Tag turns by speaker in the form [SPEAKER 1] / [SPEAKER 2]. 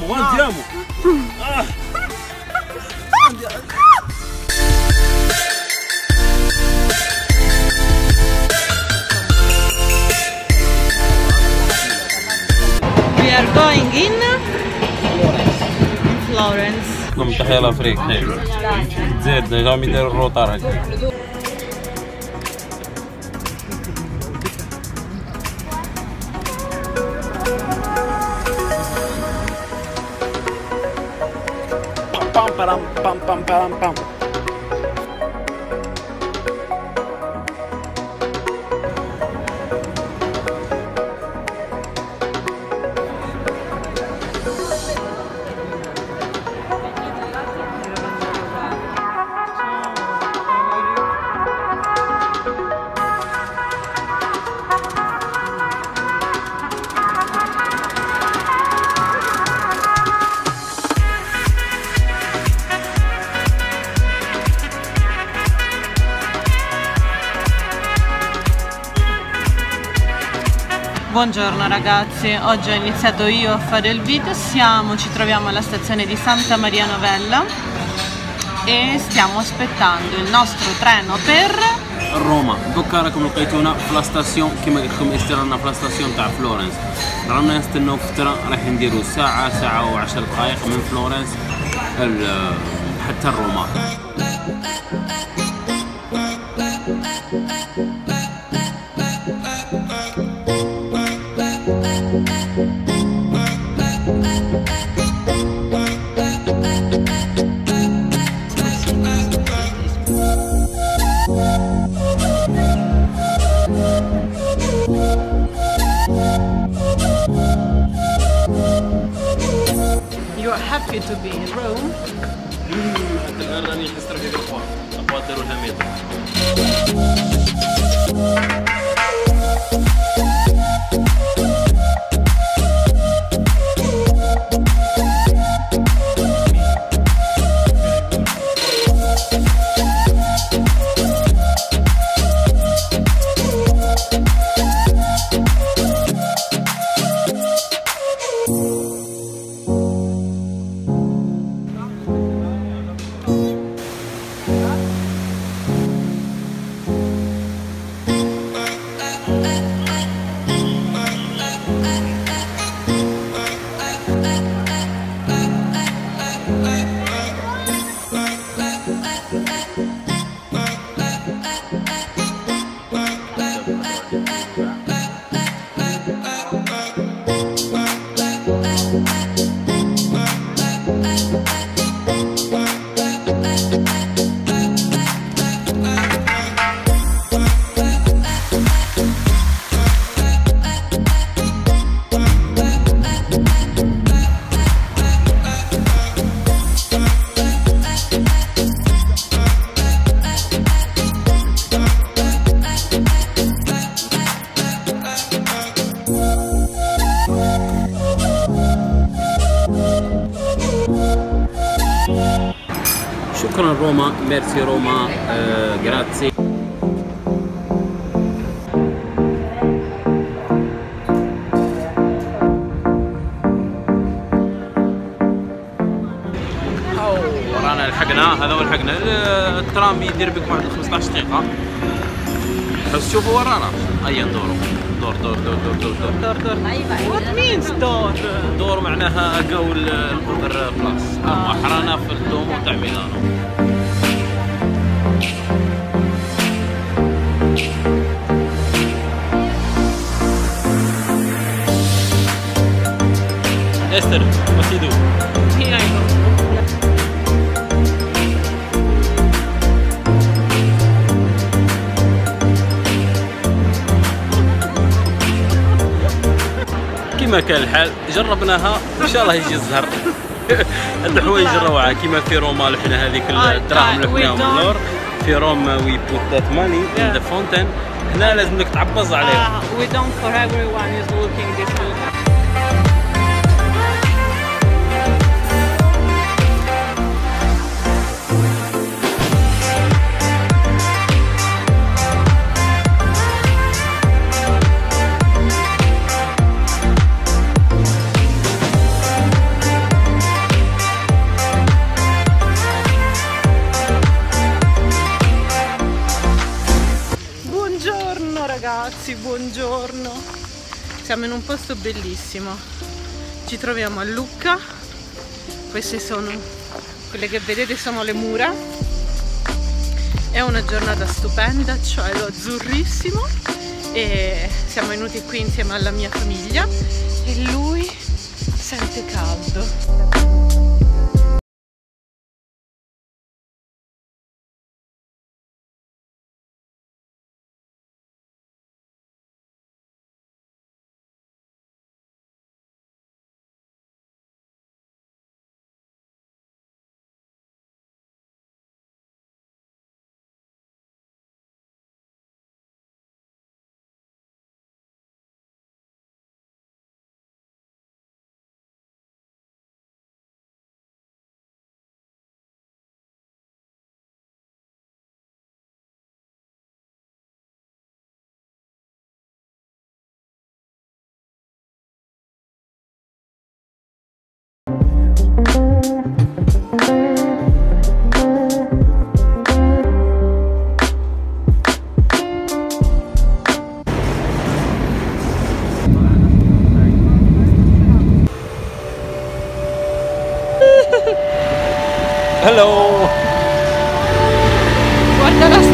[SPEAKER 1] andiamo.
[SPEAKER 2] We are going in Florence.
[SPEAKER 1] لكم تحية لأفريقيا حلو. زيد جاهم يديروا الروطار هكا. Pam pam pam pam.
[SPEAKER 2] Buongiorno ragazzi, oggi ho iniziato io a fare il video, ci troviamo alla stazione di Santa Maria Novella e stiamo aspettando il nostro treno per
[SPEAKER 1] Roma. دوكا راكم لقيتونا في لاستاسيون كما قلت لكم رانا في لاستاسيون تاع فلورنس. رانا نستناو فترة راح نديرو ساعة و10 دقائق من فلورنس حتى روما.
[SPEAKER 2] You are happy to be in Rome?
[SPEAKER 1] الآن راني نحس روحي في الأخوات داروا لها ميضة. شكرا روما، ميرسي روما، جراتسي. رانا لحقنا، هذا هو لحقنا. الترام يدير بك واحد 15 دقيقة. بس شوفوا ورانا، هيا ندورو. دور دور دور دور دور دور
[SPEAKER 2] دور. What means دور؟
[SPEAKER 1] دور معناها جو الأوفر بلاس. حرانا في الدومو تاع ميلانو. Esther, what do you do?
[SPEAKER 2] Here I go.
[SPEAKER 1] كما كان الحال جربناها وان شاء الله يجي الزهر. هاد الحوايج روعه كيما في روما لحنا هذيك الدراهم اللي لحناهم اللور. في روما وي بوت ذات ماني ان ذا فونتين. هنا لازم لك تعبز عليهم.
[SPEAKER 2] We don't for everyone is looking this way. Siamo in un posto bellissimo, ci troviamo a Lucca, queste sono quelle che vedete, sono le mura. È una giornata stupenda, cielo azzurrissimo e siamo venuti qui insieme alla mia famiglia e lui sente caldo.
[SPEAKER 1] Hello!
[SPEAKER 2] Guarda la